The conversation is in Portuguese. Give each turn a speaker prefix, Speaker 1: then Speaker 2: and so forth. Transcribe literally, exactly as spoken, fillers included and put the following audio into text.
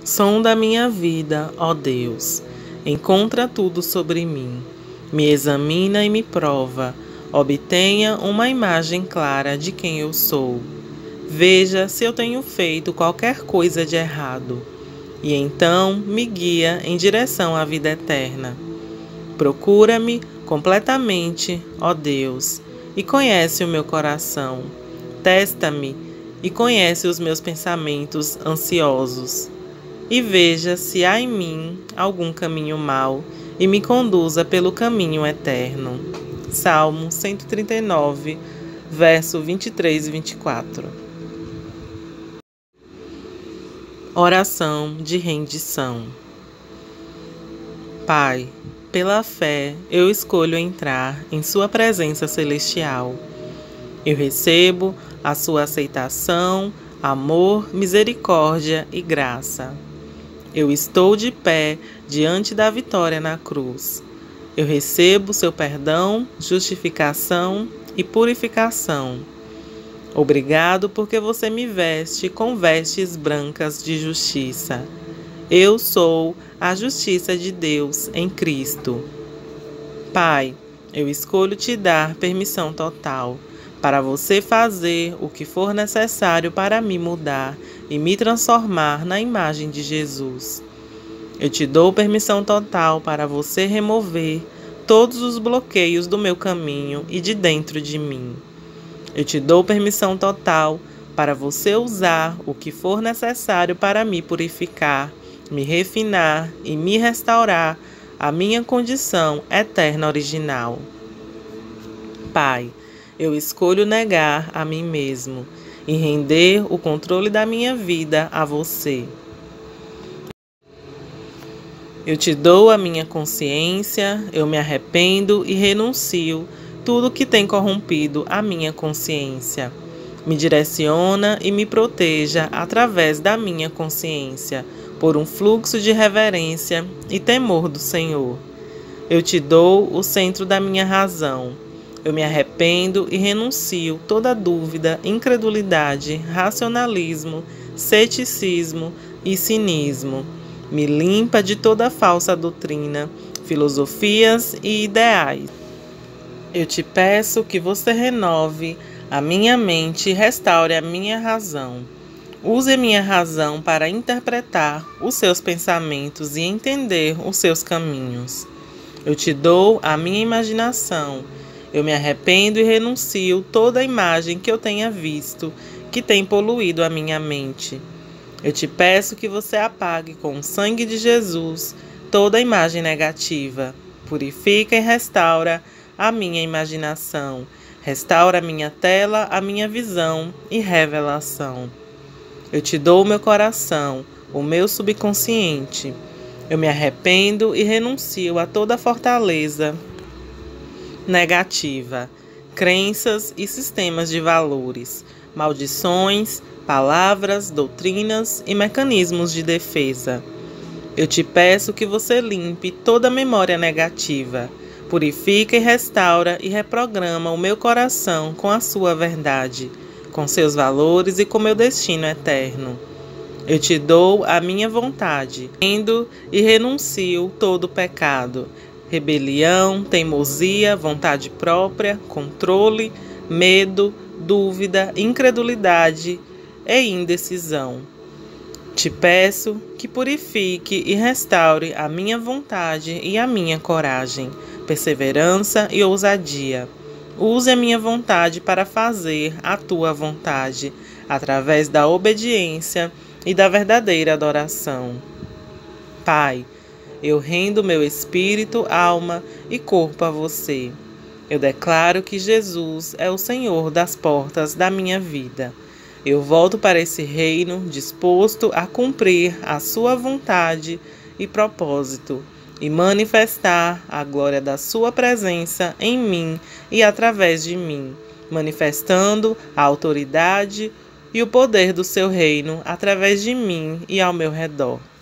Speaker 1: Sonda minha vida, ó Deus, encontra tudo sobre mim, me examina e me prova, obtenha uma imagem clara de quem eu sou. Veja se eu tenho feito qualquer coisa de errado, e então me guia em direção à vida eterna. Procura-me completamente, ó Deus, e conhece o meu coração. Testa-me e conhece os meus pensamentos ansiosos. E veja se há em mim algum caminho mau, e me conduza pelo caminho eterno. Salmo cento e trinta e nove, verso vinte e três e vinte e quatro. Oração de rendição. Pai, pela fé eu escolho entrar em Sua presença celestial. Eu recebo a Sua aceitação, amor, misericórdia e graça. Eu estou de pé diante da vitória na cruz. Eu recebo seu perdão, justificação e purificação. Obrigado porque você me veste com vestes brancas de justiça. Eu sou a justiça de Deus em Cristo. Pai, eu escolho te dar permissão total para você fazer o que for necessário para me mudar e me transformar na imagem de Jesus. Eu te dou permissão total para você remover todos os bloqueios do meu caminho e de dentro de mim. Eu te dou permissão total para você usar o que for necessário para me purificar, me refinar e me restaurar à minha condição eterna original. Pai, eu escolho negar a mim mesmo e render o controle da minha vida a você. Eu te dou a minha consciência, eu me arrependo e renuncio tudo que tem corrompido a minha consciência. Me direciona e me proteja através da minha consciência, por um fluxo de reverência e temor do Senhor. Eu te dou o centro da minha razão. Eu me arrependo e renuncio toda dúvida, incredulidade, racionalismo, ceticismo e cinismo. Me limpa de toda falsa doutrina, filosofias e ideais. Eu te peço que você renove a minha mente e restaure a minha razão. Use a minha razão para interpretar os seus pensamentos e entender os seus caminhos. Eu te dou a minha imaginação. Eu me arrependo e renuncio toda a imagem que eu tenha visto, que tem poluído a minha mente. Eu te peço que você apague com o sangue de Jesus toda a imagem negativa. Purifica e restaura a minha imaginação. Restaura a minha tela, a minha visão e revelação. Eu te dou o meu coração, o meu subconsciente. Eu me arrependo e renuncio a toda fortaleza negativa, crenças e sistemas de valores, maldições, palavras, doutrinas e mecanismos de defesa. Eu te peço que você limpe toda memória negativa, purifica e restaura e reprograma o meu coração com a sua verdade, com seus valores e com meu destino eterno. Eu te dou a minha vontade, rendo e renuncio todo pecado, rebelião, teimosia, vontade própria, controle, medo, dúvida, incredulidade e indecisão. Te peço que purifique e restaure a minha vontade e a minha coragem, perseverança e ousadia. Use a minha vontade para fazer a tua vontade, através da obediência e da verdadeira adoração. Pai, eu rendo meu espírito, alma e corpo a você. Eu declaro que Jesus é o Senhor das portas da minha vida. Eu volto para esse reino disposto a cumprir a sua vontade e propósito e manifestar a glória da sua presença em mim e através de mim, manifestando a autoridade e o poder do seu reino através de mim e ao meu redor.